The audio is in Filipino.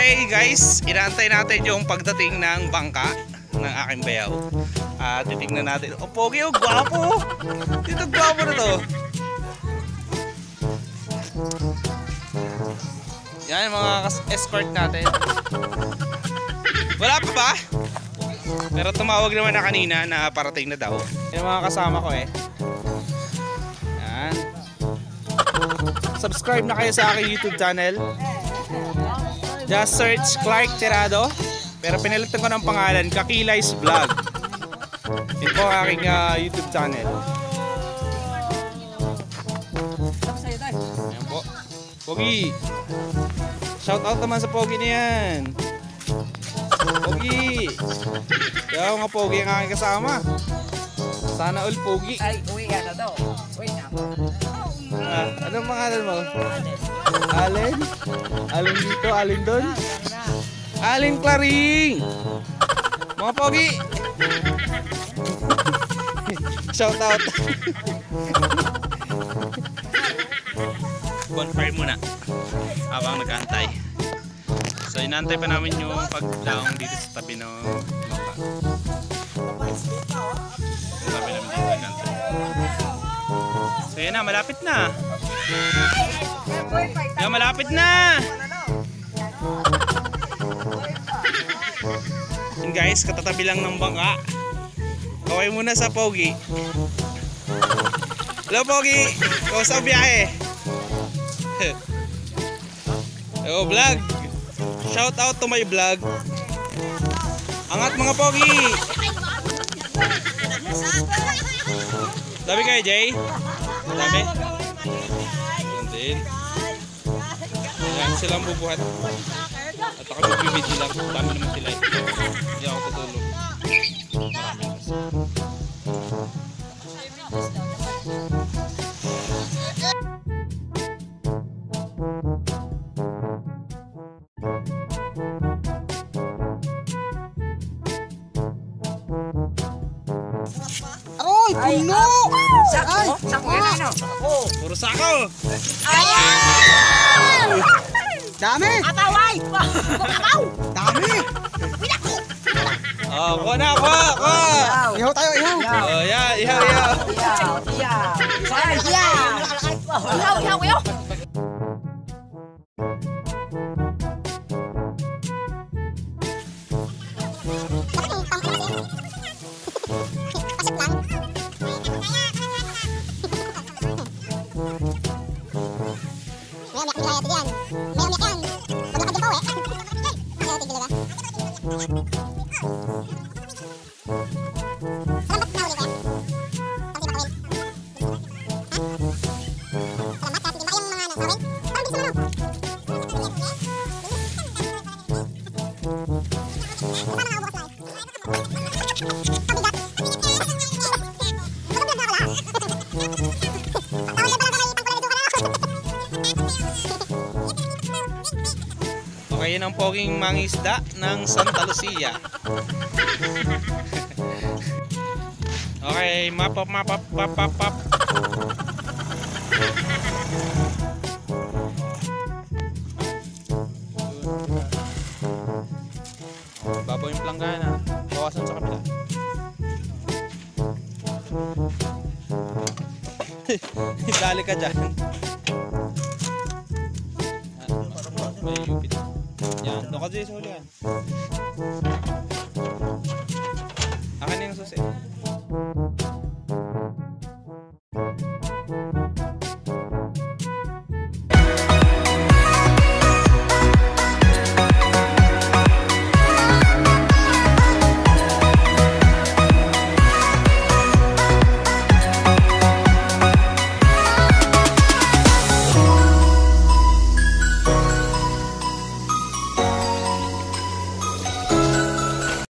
Okay guys, inaantay natin yung pagdating ng bangka ng aking bayaw. Titignan natin. Oh, pogi, oh, gwapo. Dito, gwapo na to. Yan yung mga escort natin. Wala pa ba? Pero tumawag naman na kanina na parating na daw. Yung mga kasama ko eh. Yan. Subscribe na kayo sa aking YouTube channel. Just search Clark Tirado. Pero pinalitan ko ng pangalan, Kakilay's Vlog. Yun po ang aking YouTube channel. Ayan po. Pogi. Shout out naman sa Pogi na yan. Pogi. Kaya nga Pogi ang aking kasama. Sana all Pogi. Ay, uwi ka na daw. Uwi na. Anong pangalan mo? Allen? Allen dito, Allen doon? Allen Claring! Mga Pogi! Shout out! Bonfire muna habang nag-aantay. So inaantay pa namin yung pagdaong dito sa tabi ng bangka. Sa tabi namin dito nag-aantay. So yan na, malapit na. Yan, malapit na. Yan guys, katatabi lang ng bangka. Okay muna sa Pogi. Hello Pogi, ikaw sa biyahe. Hello vlog. Shout out to my vlog. Angat mga Pogi. Sabi kayo Jay? Sabi? Yan. Yan silang bubuhat. At ako magbibidyo lang. Dami naman sila. Hindi ako tutulog. Marami kasi. Ay, puno! Sako? Sako yan ano? Puro sako! Ayaw! Dami! Ataway! Abaw! Dami! Oh, kuha na! Kuha! Ihaw tayo, ihaw! Oh, yeah, ihaw! Iyaw! Iyaw! Iyaw! Iyaw! Okay, yun ang poging mangisda ng Santa Lucia. Okay, map. Babaw yung planggana. Bawasan sa kabila. Dali ka dyan. May upit. Yan, doon ka dyan sa hulihan.